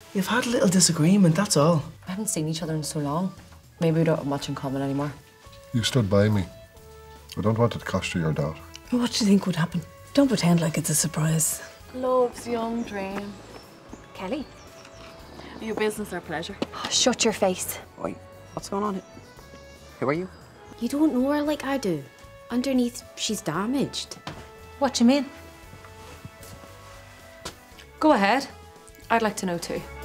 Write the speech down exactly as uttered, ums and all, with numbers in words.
You've had a little disagreement, that's all. We haven't seen each other in so long. Maybe we don't have much in common anymore. You stood by me. I don't want it to cost you your daughter. What do you think would happen? Don't pretend like it's a surprise. Love's young dream. Kelly? Are you business or pleasure? Oh, shut your face. Oi, what's going on here? Who are you? You don't know her like I do. Underneath, she's damaged. What do you mean? Go ahead. I'd like to know too.